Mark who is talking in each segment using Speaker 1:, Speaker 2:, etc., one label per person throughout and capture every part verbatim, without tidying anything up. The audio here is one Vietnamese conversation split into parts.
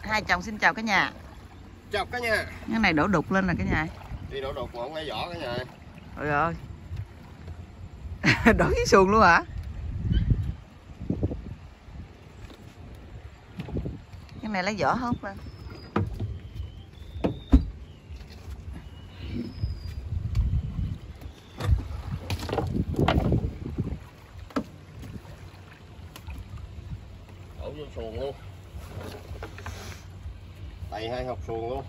Speaker 1: Hai chồng xin chào cả nhà.
Speaker 2: Chào cả nhà.
Speaker 1: Cái này đổ đục lên là cả nhà.
Speaker 2: Đi đổ đục mà không ngay vỏ cả nhà.
Speaker 1: Trời ơi. Đổ với xuồng luôn hả? Cái này lấy vỏ hốt lên.
Speaker 2: Đổ vô xuồng luôn. Tay hai hộp xuồng luôn.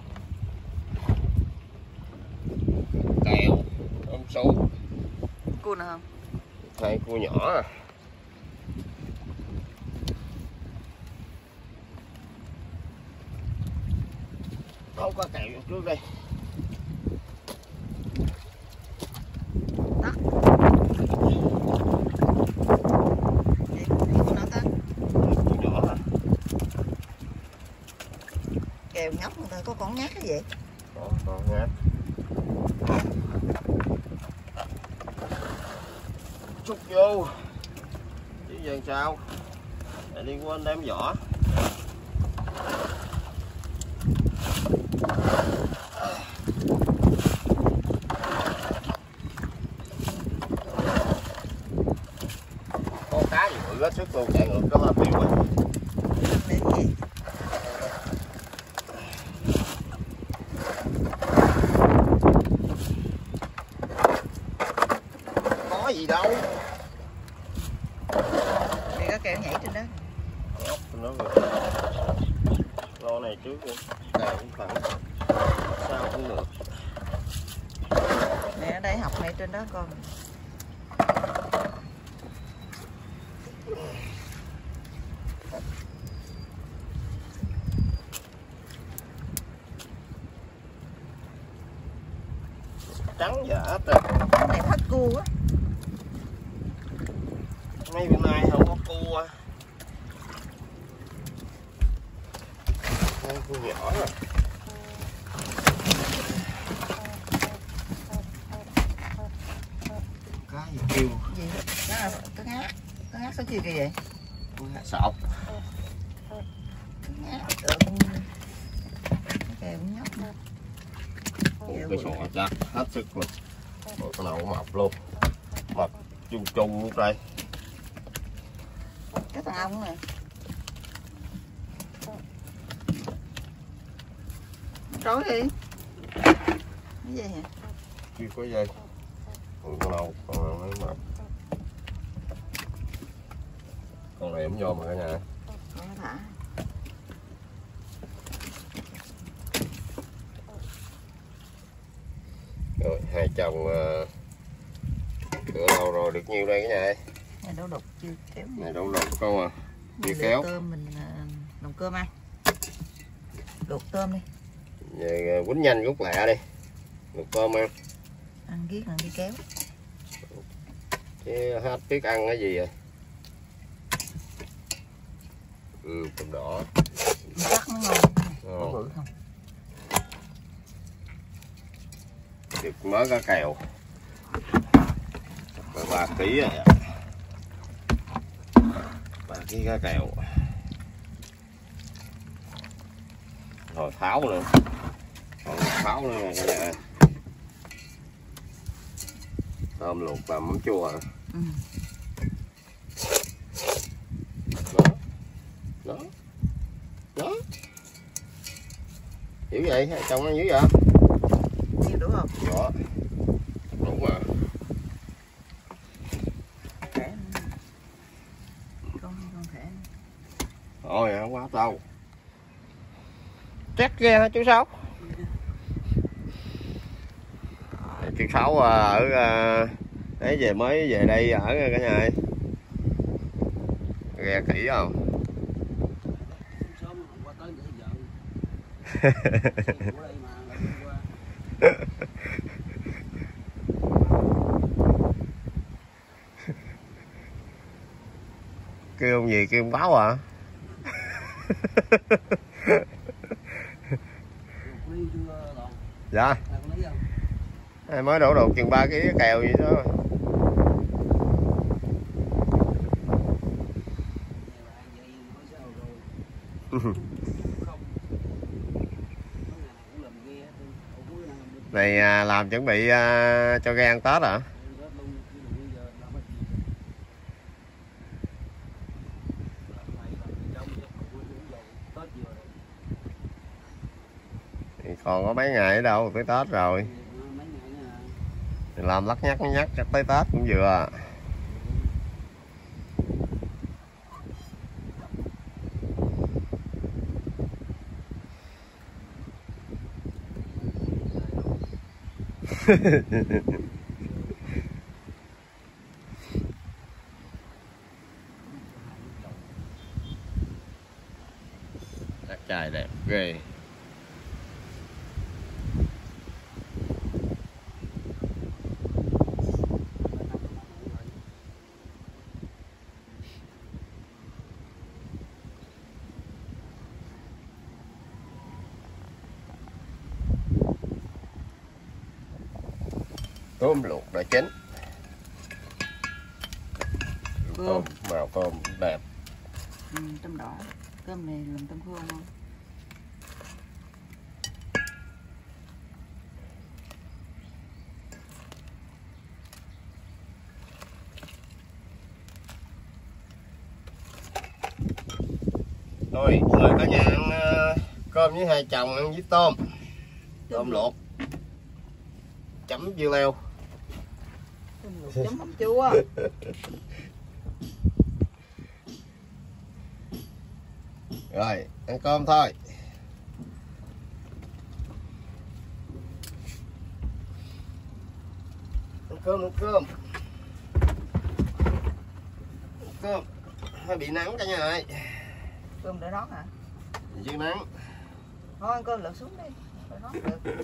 Speaker 2: Kèo, ôm số.
Speaker 1: Cua nào không?
Speaker 2: Hai cua nhỏ à. Đâu có kèo vô trước đây.
Speaker 1: Đó. Vậy, cua nào ta?
Speaker 2: Cua nhỏ à.
Speaker 1: Kèo nhóc người ta có con nhát cái gì?
Speaker 2: Có, có nhát. Chút vô. Chứ giờ sao? Để đi quên đem vỏ. Con cá gì bự hết sức luôn, chạy ngược có hơi tiêu á.
Speaker 1: Để gì?
Speaker 2: Có gì đâu.
Speaker 1: Thì có kèo nhảy trên đó.
Speaker 2: Ốc nó rồi. Lo này trước đi. Đây cũng thẳng. Sao cũng được.
Speaker 1: Nè ở đây học này trên đó con.
Speaker 2: Trắng dở hết rồi.
Speaker 1: Cái này hết cua á.
Speaker 2: Mấy bữa nay không có cua. Mấy cua nhỏ rồi. Cá gì kêu?
Speaker 1: Gì? Đó là cái ngát. Cái ngát số chiều kìa vậy?
Speaker 2: Sọt.
Speaker 1: Cái ngát. Kèo nhóc nữa.
Speaker 2: Ủa, cái sọ chắc hết sức luôn. Ủa, cái nào cũng mập luôn. Mập chung chung luôn đây.
Speaker 1: Cái thằng ong này. Trói đi. Cái gì hả?
Speaker 2: Chưa có dây. Ủa, con nào con nào mới mập. Con này ấm vô mà cả nhà.
Speaker 1: Con nó thả.
Speaker 2: Rồi hai chồng uh, cửa lâu rồi được nhiêu đây cả nhà ơi?
Speaker 1: Này đổ đục chưa kéo.
Speaker 2: Này đổ đục không à? Chưa kéo.
Speaker 1: Tôm mình uh, làm cơm ăn. Luộc tôm đi.
Speaker 2: Về quýnh nhanh rút lẹ đi. Luộc tôm ăn.
Speaker 1: Ăn giết ăn đi kéo.
Speaker 2: Chứ hết biết ăn cái gì rồi. Ừ, tôm đỏ.
Speaker 1: Chắc nó ngon.
Speaker 2: Ờ.
Speaker 1: Có bự không?
Speaker 2: Được mới có kèo. ba ký rồi. ba ký cá kèo. Rồi tháo nữa. Còn tháo nữa nè cả nhà. Tôm luộc và mắm chua.
Speaker 1: Ừ.
Speaker 2: Đó. Đó. Đó. Dữ vậy? Chồng ăn dữ vậy?
Speaker 1: Nhiều đủ không?
Speaker 2: Đó. Đủ mà.
Speaker 1: Khẽ. Con con khẽ.
Speaker 2: Thôi không quá đâu. Chắc ghê hả chú Sáu? Chú Sáu ở ấy về mới về đây ở cả nhà ơi. Ghe kỹ không? Kêu ông gì kêu ông báo à? Dạ. Mới đổ đồ chừng ba ký kèo gì đó. Này à, làm chuẩn bị à, cho ghe ăn Tết hả? Thì còn có mấy ngày nữa đâu, tới Tết rồi. Thì làm lắc nhắc nhắc chắc tới Tết cũng vừa. Đất trời đẹp ghê. Tôm luộc đã chín. Tôm màu tôm đẹp.
Speaker 1: Ừ, tôm đỏ. Cơm này làm tôm khô ngon.
Speaker 2: Thôi mời cả nhà ăn uh, cơm với hai chồng ăn với tôm. Tôm luộc chấm dưa leo.
Speaker 1: Tôm luộc chấm mắm chua.
Speaker 2: Rồi ăn cơm thôi. Ăn cơm ăn cơm. Ăn cơm. Hơi bị nắng cả nhà ơi.
Speaker 1: Cơm để nón hả?
Speaker 2: Chứ nắng.
Speaker 1: Thôi ăn cơm lượt xuống đi. Để nón được.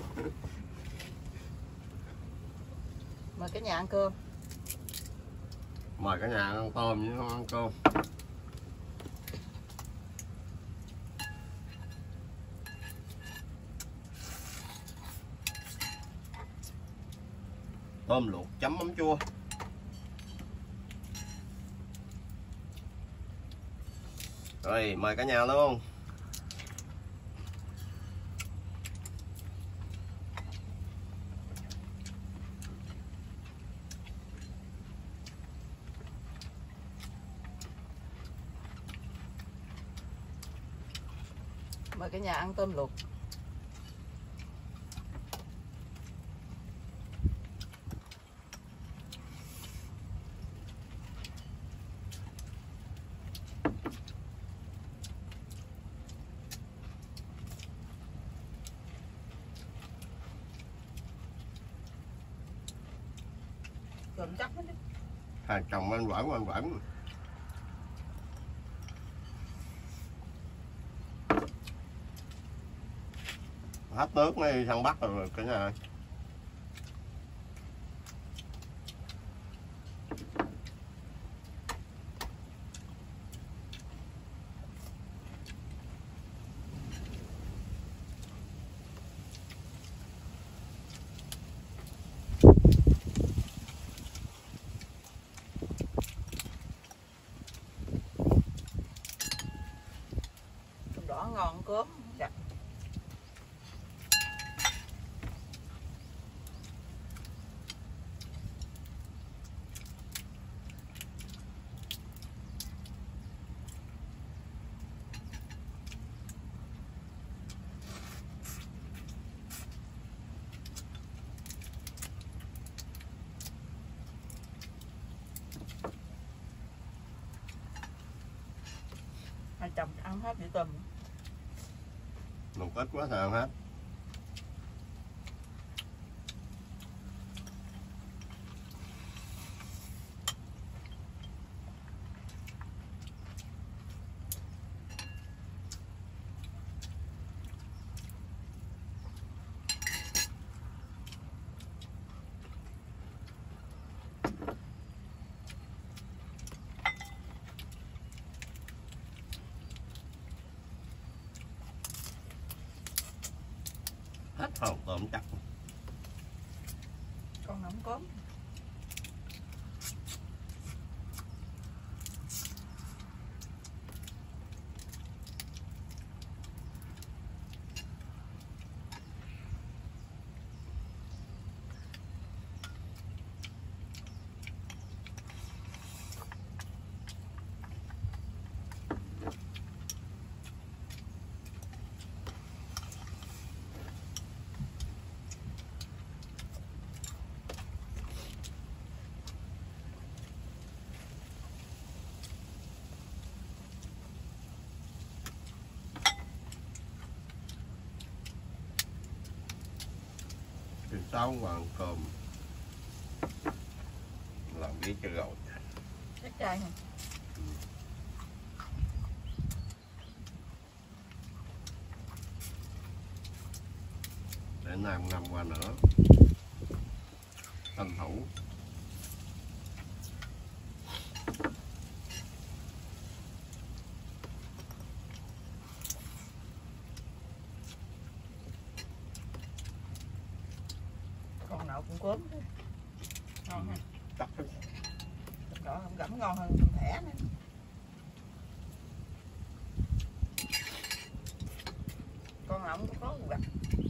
Speaker 1: Mời cả nhà ăn cơm.
Speaker 2: Mời cả nhà ăn tôm chứ không ăn cơm. Tôm luộc chấm mắm chua. Rồi mời cả nhà luôn.
Speaker 1: Mời cả nhà ăn tôm luộc. Cơm chắc hết đi.
Speaker 2: Hai chồng anh quẩn anh quẩn. Hết nước mới săn bắt rồi cả nhà ơi.
Speaker 1: Tôm đỏ ngon cơm chặt. Hai chồng ăn hết dĩa tôm.
Speaker 2: Một ít quá sao hết. Hết hồn tôm chắc.
Speaker 1: Con nóng cốm.
Speaker 2: sáu ngàn cơm làm biết cho rồi.
Speaker 1: Chắc trai hả?
Speaker 2: Để năm năm qua nữa tranh thủ.
Speaker 1: Con nào cũng cốm thôi. Ngon ha.
Speaker 2: Chắc
Speaker 1: Đó không gẫm ngon hơn con thẻ nữa. Con nào cũng có gặt.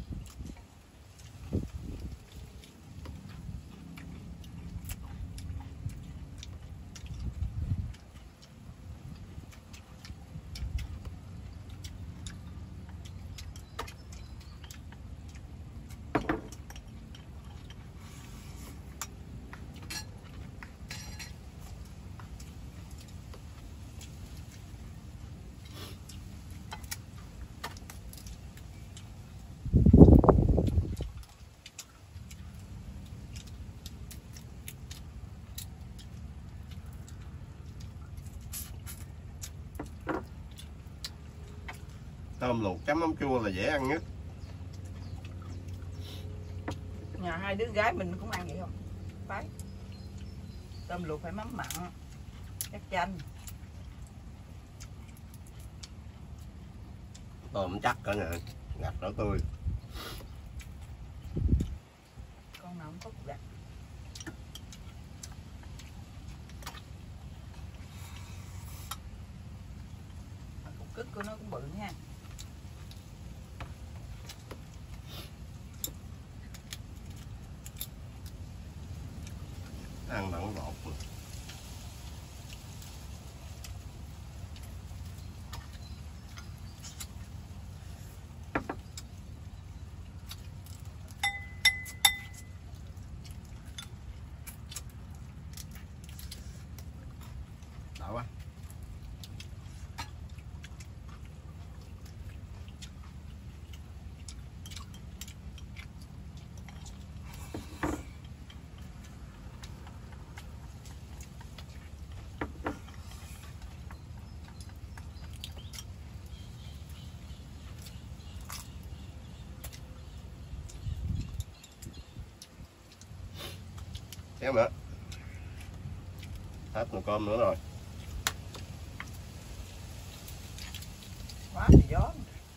Speaker 2: tôm luộc chấm mắm chua là dễ ăn nhất.
Speaker 1: Nhà hai đứa gái mình cũng ăn vậy không? Phải. Tôm luộc phải mắm mặn, chắc chanh.
Speaker 2: Tôm chắc cả nè, gạch đỏ tươi.
Speaker 1: Con nào cũng có cục gạch. Cục cứt của nó cũng bự nha.
Speaker 2: Ăn đặng bột rồi. Đậu quá. Kéo nữa. Hết nồi cơm nữa rồi.
Speaker 1: Quá thì gió.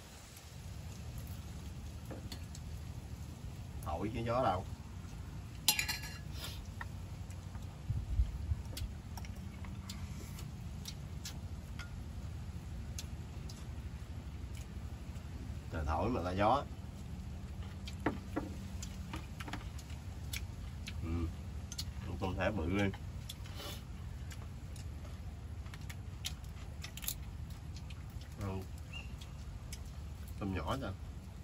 Speaker 2: Thổi chứ gió đâu. Trời thổi mà là gió. Ừ. Tôm thẻ bự lên. Không. Tôm nhỏ thôi.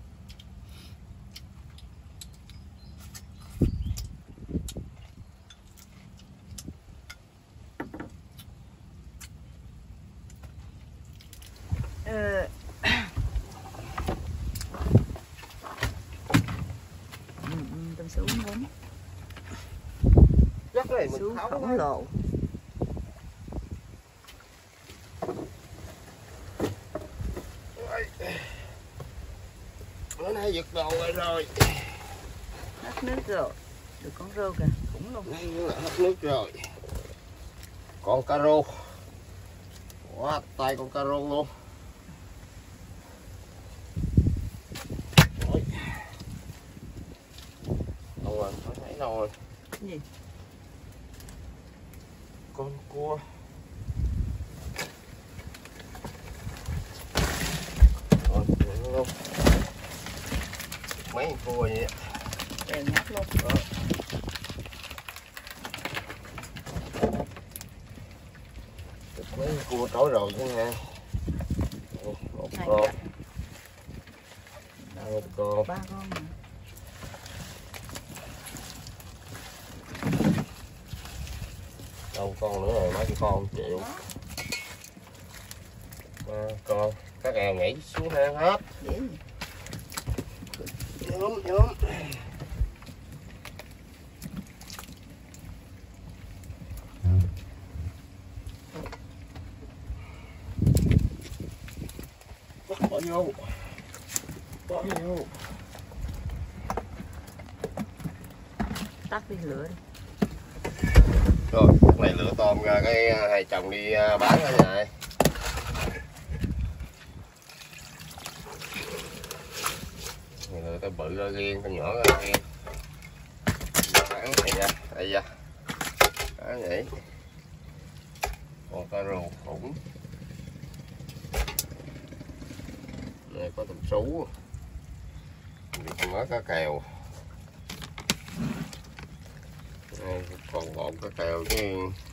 Speaker 1: Ờ. Ừ, ừ, tôm sú muốn.
Speaker 2: Rất này mình
Speaker 1: Sú
Speaker 2: tháo
Speaker 1: khổng
Speaker 2: ra.
Speaker 1: lồ.
Speaker 2: Bữa nay giật đồ rồi rồi.
Speaker 1: Hết nước rồi. Được con rô kìa, khủng luôn.
Speaker 2: Đây là hết nước rồi. Con cá rô. Quá tay con cá rô luôn. Rồi. Đâu rồi, không thấy đâu rồi.
Speaker 1: Cái gì?
Speaker 2: Con cua. Rồi, vậy luôn. Mấy con cua vậy.
Speaker 1: Đều nhát luôn.
Speaker 2: Đó. Mấy con cua trối rồi chứ nha. Một
Speaker 1: Hai
Speaker 2: con.
Speaker 1: con.
Speaker 2: Hai con.
Speaker 1: Ba con mà.
Speaker 2: Đâu con nữa rồi, mấy cái con chịu. Ba con. Các èo nhảy xuống hang hết.
Speaker 1: Dễ gì?
Speaker 2: Nhóm, nhóm. vô, bỏ vô.
Speaker 1: Tắt đi lửa đi.
Speaker 2: Rồi, lúc này lửa tôm ra cái hai chồng đi bán cả nhà. Lửa tao bự ra riêng, tao nhỏ ra riêng. Bán này ra, đây ra. Đó vậy. Còn cá rô khủng. Này có tôm sú. Còn có cá kèo. Đây, còn bộn cá kèo chứ.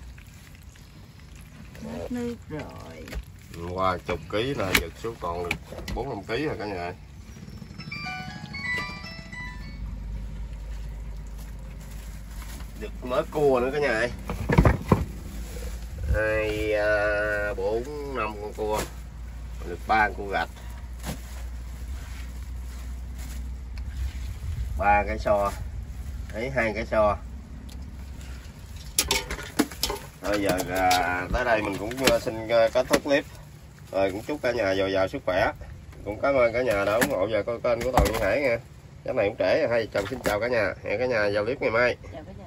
Speaker 1: Hết nước rồi.
Speaker 2: Qua chục ký là giật xuống còn được bốn năm ký rồi cả nhà. Được mớ cua nữa cả nhà ơi. Hai bốn năm con cua, được ba cua gạch, ba cái xo, ấy hai cái xo. Bây giờ à, tới đây mình cũng xin kết thúc clip. Rồi cũng chúc cả nhà dồi dào sức khỏe. Cũng cảm ơn cả nhà đã ủng hộ vào kênh của Toàn Duy Hải nha. Cái này cũng trễ, hai vợ chồng xin chào cả nhà. Hẹn cả nhà vào clip ngày mai.
Speaker 1: Chào cả nhà.